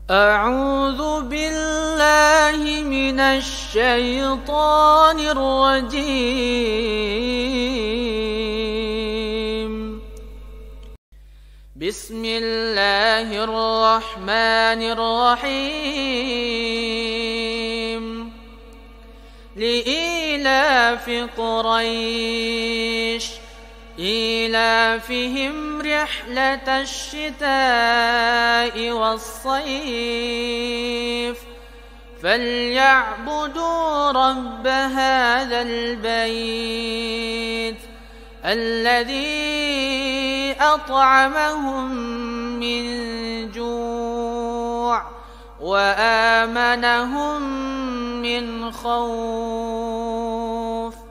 أعوذ بالله من الشيطان الرجيم. بسم الله الرحمن الرحيم. لإيلاف قريش إيلافهم رحلة الشتاء والصيف فليعبدوا رب هذا البيت الذي أطعمهم من جوع وآمنهم من خوف.